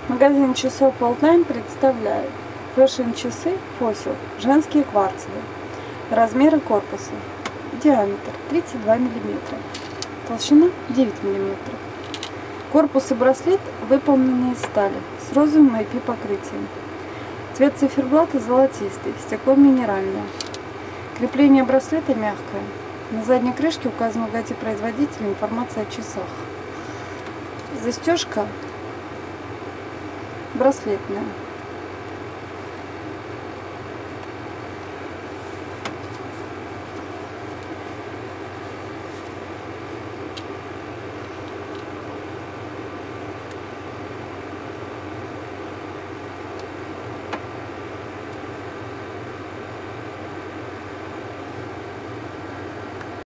Магазин часов All-Time представляет фэшн-часы Fossil, женские кварцевые, размеры корпуса, диаметр 32 мм, толщина 9 мм. Корпус и браслет выполнены из стали с розовым IP покрытием. Цвет циферблата золотистый, стекло минеральное. Крепление браслета мягкое. На задней крышке указан логотип производителя, информация о часах. Застежка браслетная.